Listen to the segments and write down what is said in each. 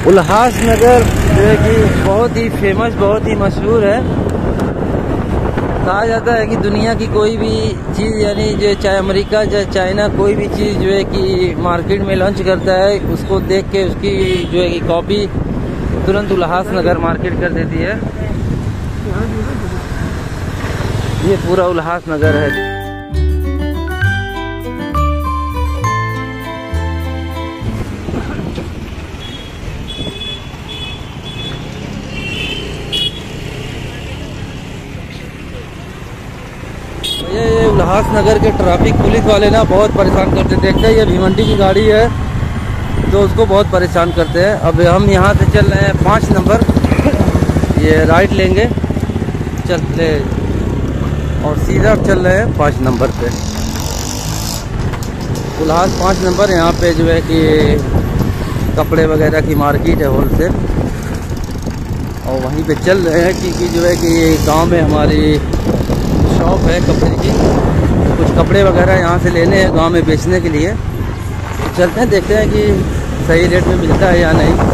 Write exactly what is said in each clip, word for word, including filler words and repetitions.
उल्लासनगर जो है कि बहुत ही फेमस, बहुत ही मशहूर है। कहा जाता है कि दुनिया की कोई भी चीज़, यानी जो चाहे अमेरिका चाहे चाइना, कोई भी चीज़ जो है कि मार्केट में लॉन्च करता है, उसको देख के उसकी जो है कि कॉपी तुरंत उल्लासनगर मार्केट कर देती है। ये पूरा उल्लासनगर है। ये उल्लासनगर के ट्रैफिक पुलिस वाले ना बहुत परेशान करते, देखते हैं ये भिवंडी की गाड़ी है तो उसको बहुत परेशान करते हैं। अब हम यहाँ से चल रहे हैं पाँच नंबर, ये राइट लेंगे चलते और सीधा चल रहे हैं पाँच नंबर पे। उल्लास पाँच नंबर, यहाँ पे जो है कि कपड़े वगैरह की मार्केट है, होलसेल, और वहीं पे चल रहे हैं क्योंकि जो है कि गांव में हमारी शॉप है कपड़े की, कुछ कपड़े वगैरह यहाँ से लेने हैं गांव में बेचने के लिए। चलते हैं, देखते हैं कि सही रेट में मिलता है या नहीं।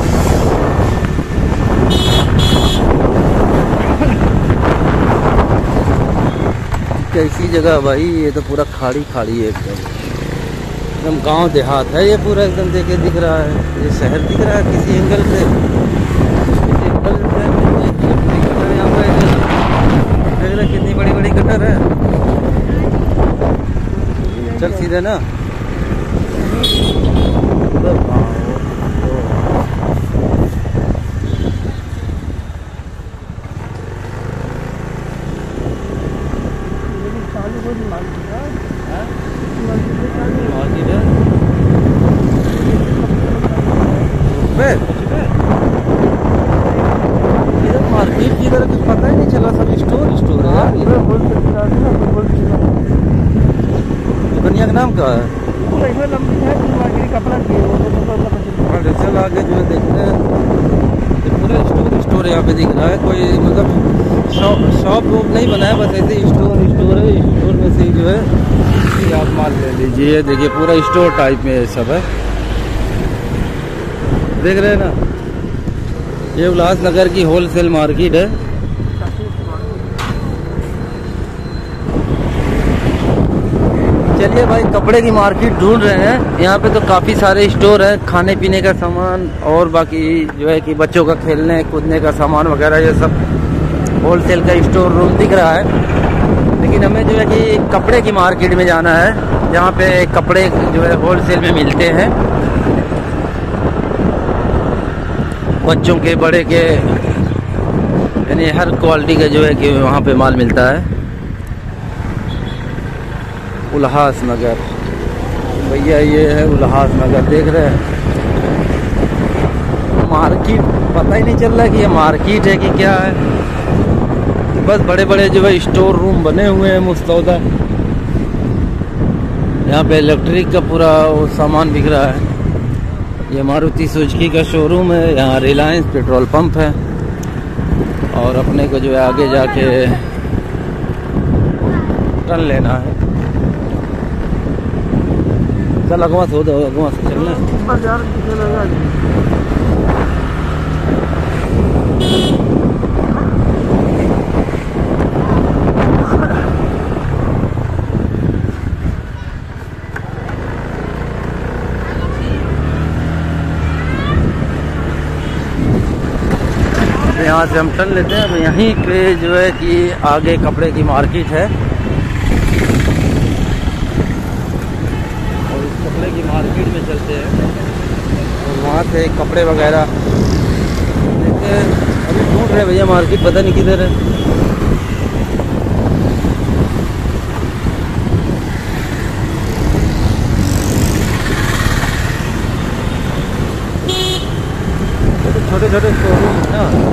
कैसी जगह भाई, ये तो पूरा खाड़ी खाड़ी है, एकदम एकदम गांव देहात है ये पूरा, एकदम देखे दिख रहा है। ये शहर दिख रहा है किसी एंगल से, किसी एंगल से यहाँ पे देख रहे कितनी बड़ी बड़ी गटर है। चल सीधे ना, मार्केट की तरह कुछ पता ही नहीं चला, सब स्टोर स्टोर है यार। दुनिया का नाम क्या है? चल आगे जो है देखते हैं, पूरा स्टोर स्टोर यहाँ पे दिख रहा है। कोई मतलब शॉप शॉप वॉप नहीं बनाया, बस ऐसे स्टोर स्टोर है। स्टोर में से जो है आप माल ले लीजिए। देखिए पूरा स्टोर टाइप में सब है, देख रहे हैं ना। ये उल्लासनगर की होलसेल मार्केट है। चलिए भाई, कपड़े की मार्केट ढूंढ रहे हैं। यहाँ पे तो काफ़ी सारे स्टोर हैं, खाने पीने का सामान और बाकी जो है कि बच्चों का खेलने कूदने का सामान वगैरह, ये सब होलसेल का स्टोर रूम दिख रहा है। लेकिन हमें जो है कि कपड़े की मार्केट में जाना है, जहाँ पे कपड़े जो है होलसेल में मिलते हैं, बच्चों के बड़े के, यानी हर क्वालिटी का जो है कि वहाँ पे माल मिलता है। उल्लासनगर भैया, ये है उल्लासनगर, देख रहे हैं। मार्केट पता ही नहीं चल रहा है कि ये मार्केट है कि क्या है। बस बड़े बड़े जो है स्टोर रूम बने हुए हैं मुस्तौदा। यहाँ पे इलेक्ट्रिक का पूरा वो सामान बिक रहा है। ये मारुति सुजुकी का शोरूम है। यहाँ रिलायंस पेट्रोल पंप है, और अपने को जो है आगे जाके टर्न लेना है। चल अगवा से हो दो, अगवा से चलना यहाँ से हम टर्न लेते हैं। अब यहीं पे जो है कि आगे कपड़े की मार्केट है, और इस कपड़े की मार्केट में चलते हैं और वहाँ से कपड़े वगैरह देखते हैं। अभी ढूंढ रहे भैया मार्केट, पता नहीं किधर है। छोटे छोटे शोरूम है ना।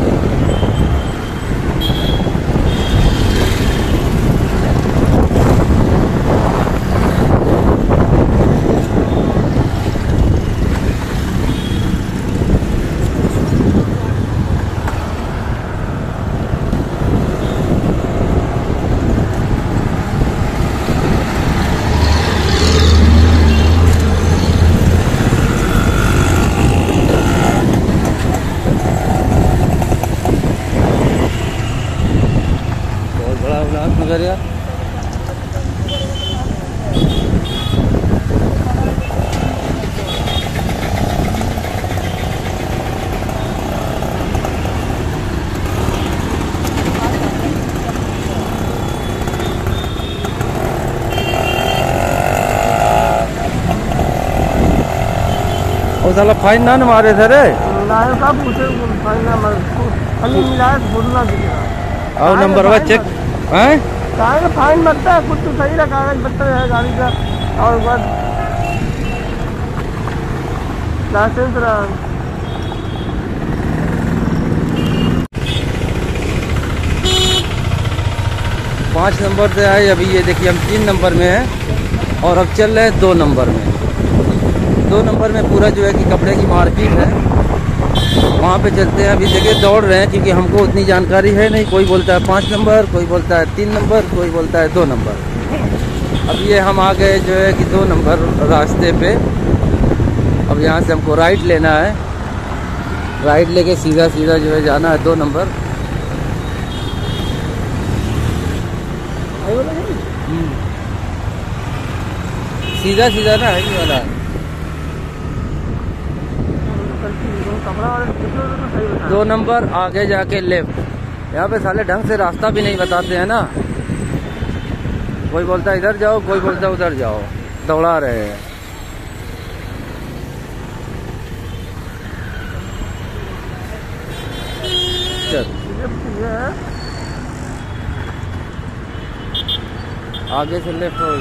और साला फाइन ना न मारे थे रे। का पूछे फाइन ना मारे, खाली मिलाए बोलना दिखेगा। और नंबर वा चेक हैं काहे फाइन मरता है, कुछ तो सही रहा, कागज पत्तर है गाड़ी का और बाद लाइसेंस रहा। पाँच नंबर से आए, अभी ये देखिए हम तीन नंबर में हैं और अब चल रहे हैं दो नंबर में। दो नंबर में पूरा जो है कि कपड़े की मार्केट है, वहाँ पे चलते हैं। अभी देखिए दौड़ रहे हैं क्योंकि हमको उतनी जानकारी है नहीं। कोई बोलता है पाँच नंबर, कोई बोलता है तीन नंबर, कोई बोलता है दो नंबर। अब ये हम आ गए जो है कि दो नंबर रास्ते पे। अब यहाँ से हमको राइट लेना है, राइट लेके सीधा सीधा जो है जाना है दो नंबर। सीधा सीधा ना है ये वाला। दो नंबर आगे जाके लेफ्ट। यहाँ पे साले ढंग से रास्ता भी नहीं बताते हैं ना। कोई बोलता है इधर जाओ, कोई बोलता है उधर जाओ, दौड़ा रहे हैं। चल आगे से लेफ्ट हो।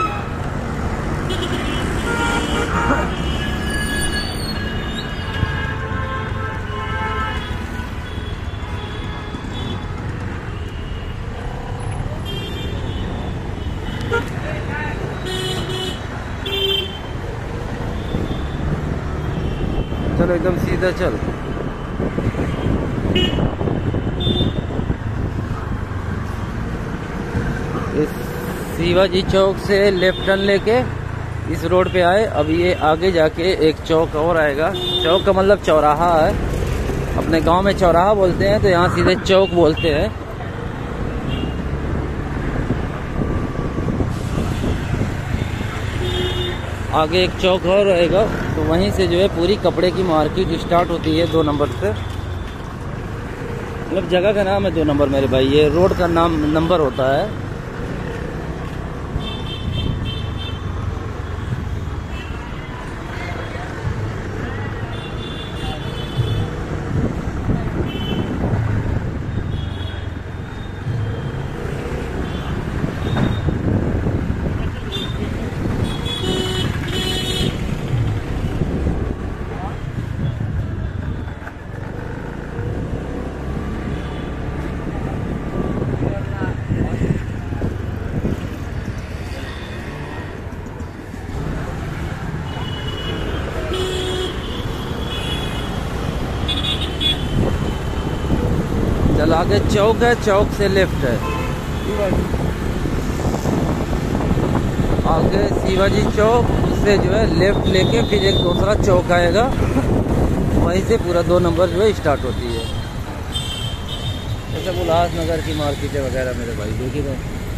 चलो एकदम सीधा चल। इस शिवाजी चौक से लेफ्ट टर्न लेके इस रोड पे आए। अब ये आगे जाके एक चौक और आएगा। चौक का मतलब चौराहा है। अपने गांव में चौराहा बोलते हैं, तो यहाँ सीधे चौक बोलते हैं। आगे एक चौक और रहेगा, तो वहीं से जो है पूरी कपड़े की मार्केट स्टार्ट होती है दो नंबर से। मतलब जगह का नाम है दो नंबर मेरे भाई, ये रोड का नाम नंबर होता है। चल आगे चौक है, चौक से लेफ्ट है। आगे शिवाजी चौक, उससे जो है लेफ्ट लेके फिर एक दूसरा चौक आएगा, वहीं से पूरा दो नंबर जो है स्टार्ट होती है। जैसे उल्लासनगर की मार्केट है वगैरह मेरे भाई, देखिए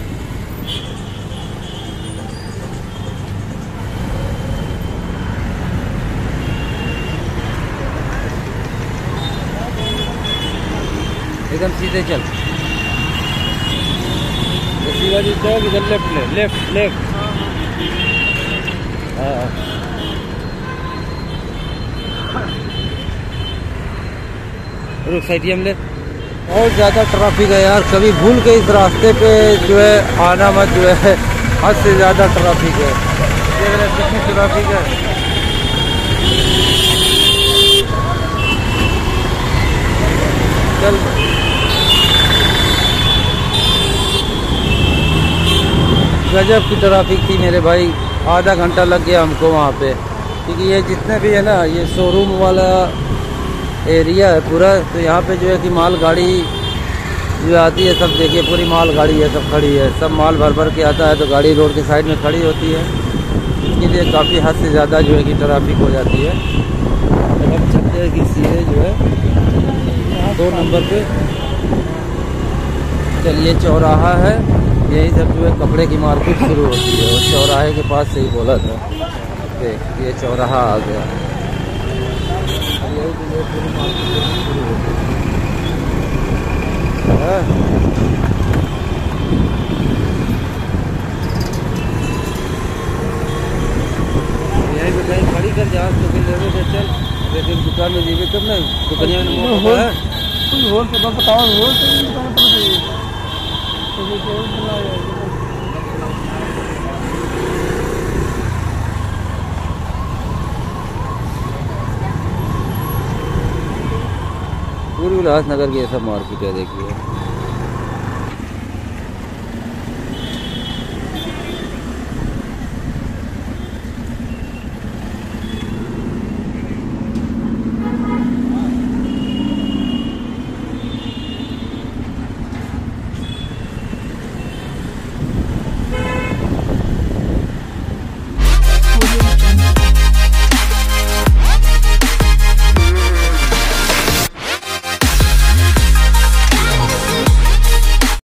एकदम सीधे चल। शिवाजी चौक इधर लेफ्ट ले, लेफ्ट लेफ्ट। हाँ रुक साइड ले। बहुत ज़्यादा ट्रैफिक है यार, कभी भूल के इस रास्ते पे जो है आना मत, जो है हद से ज़्यादा ट्रैफिक है। देख रहे कितनी ट्रैफिक है। चल गजब की ट्रैफिक थी मेरे भाई, आधा घंटा लग गया हमको वहाँ पे। क्योंकि ये जितने भी है ना, ये शोरूम वाला एरिया है पूरा, तो यहाँ पे जो है कि माल गाड़ी जो आती है सब देखिए पूरी माल गाड़ी है, सब खड़ी है, सब माल भर भर के आता है, तो गाड़ी रोड के साइड में खड़ी होती है। इसके लिए काफ़ी हद से ज़्यादा जो है कि ट्रैफिक हो जाती है। तो हम चलते हैं कि सीधे जो है दो नंबर पे। चलिए चौराहा है, यही सब जो है कपड़े की मार्केट शुरू होती है, और चौराहे के पास से ही बोला था। देख ये चौराहा आ गया, यही जो पूरी मार्केट शुरू होती है। यही तो कहीं खड़ी कर जहाज तो फिर ले चल। दुकान में जीवे कब ना दुकानिया में हो मौका है कोई होल तो बताओ होल तो नहीं दुकान पर चाहिए तो ये केवल बनाया है पूरी उल्लासनगर की ऐसा मार्केट है देखिए।